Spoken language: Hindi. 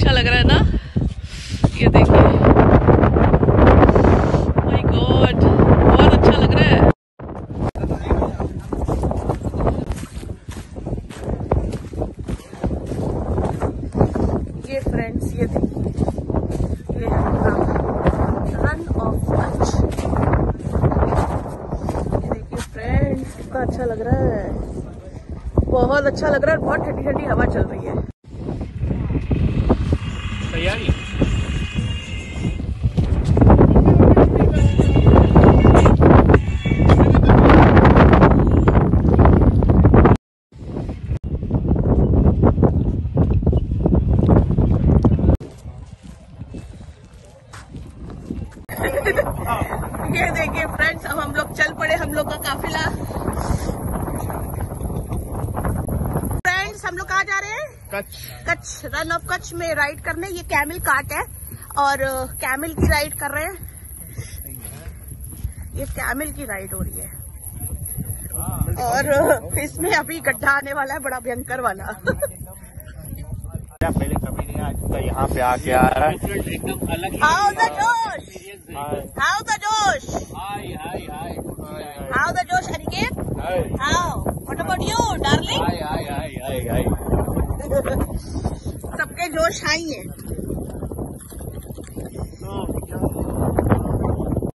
अच्छा लग रहा है ना। ये देखिए, माय गॉड, बहुत अच्छा लग रहा है। ये फ्रेंड्स, ये देखिए, ये है रन ऑफ कच्छ। ये देखिए फ्रेंड्स, कितना अच्छा लग रहा है, बहुत अच्छा लग रहा है। बहुत ठंडी ठंडी हवा चल रही है। तैयारी ये देखिए फ्रेंड्स, अब हम लोग चल पड़े, हम लोग का काफिला। फ्रेंड्स, हम लोग कहाँ जा रहे हैं? कच्छ, रन ऑफ कच्छ में राइड करने। ये कैमल कार्ट है और कैमल की राइड कर रहे हैं। ये कैमल की राइड हो रही है और इसमें अभी गड्ढा आने वाला है, बड़ा भयंकर वाला। पहले कभी नहीं आज यहाँ पे आके आ रहा है, एकदम अलग। हाउ द जोश, हाउ द जोश, hi hi hi how the जोश Aniket, how, what about you darling? Hi hi hi hi hi. सबके जोश हाई है।